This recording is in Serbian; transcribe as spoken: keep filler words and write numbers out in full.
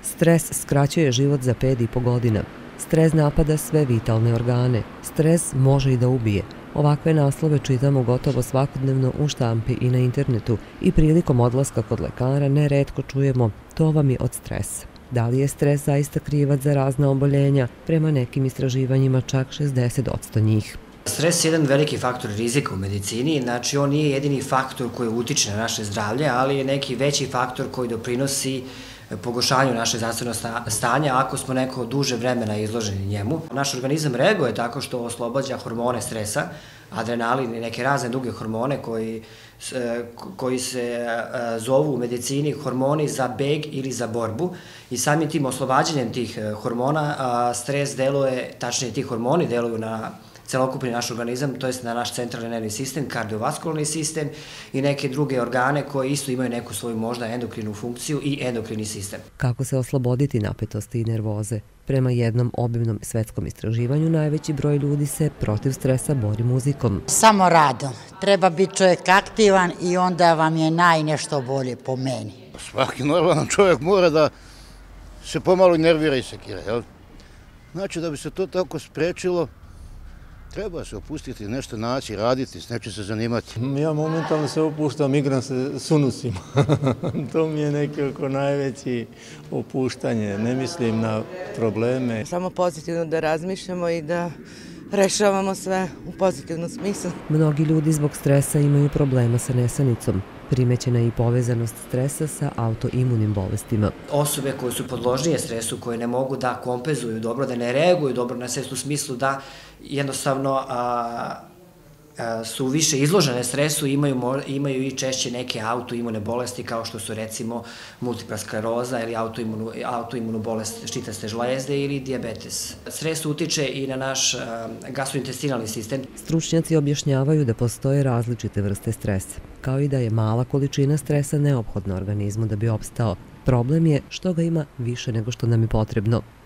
Stres skraćuje život za pet i po godina. Stres napada sve vitalne organe. Stres može i da ubije. Ovakve naslove čitamo gotovo svakodnevno u štampi i na internetu i prilikom odlaska kod lekara neretko čujemo to vam je od stresa. Da li je stres zaista krivac za razna oboljenja? Prema nekim istraživanjima čak šezdeset posto njih. Stres je jedan veliki faktor rizika u medicini, znači on nije jedini faktor koji utiče na naše zdravlje, ali je neki veći faktor koji doprinosi pogoršanju naše zdravstvenog stanja ako smo neko duže vremena izloženi njemu. Naš organizam reaguje tako što oslobađa hormone stresa, adrenalin i neke razne druge hormone koji, koji se zovu u medicini hormoni za beg ili za borbu i samim tim oslobađanjem tih hormona stres deluje, tačnije ti hormoni deluju na celokupni naš organizam, to je na naš centralni nervni sistem, kardiovaskularni sistem i neke druge organe koje isto imaju neku svoju možda endokrinu funkciju i endokrini sistem. Kako se osloboditi napetosti i nervoze? Prema jednom obimnom svetskom istraživanju, najveći broj ljudi se protiv stresa bori muzikom. Samo radom. Treba biti čovjek aktivan i onda vam je najnešto bolje po meni. Svaki normalan čovjek mora da se pomalo nervira i sekira, jel? Znači da bi se to tako sprečilo, treba se opustiti, nešto naći, raditi, s nečim se zanimati. Ja momentalno se opuštam, igram se sunusima. To mi je nekako najveći opuštanje. Ne mislim na probleme. Samo pozitivno da razmišljamo i da rešavamo sve u pozitivnom smislu. Mnogi ljudi zbog stresa imaju problema sa nesanicom. Primećena je i povezanost stresa sa autoimunim bolestima. Osobe koje su podložnije stresu, koje ne mogu da kompenzuju dobro, da ne reaguju dobro na stres u smislu da jednostavno a, a, su više izložene stresu, imaju, imaju i češće neke autoimune bolesti kao što su recimo multipla skleroza ili autoimunu, autoimunu bolest štitaste žlezde ili dijabetes. Stres utiče i na naš a, gastrointestinalni sistem. Stručnjaci objašnjavaju da postoje različite vrste stresa, kao i da je mala količina stresa neophodna organizmu da bi opstao. Problem je što ga ima više nego što nam je potrebno.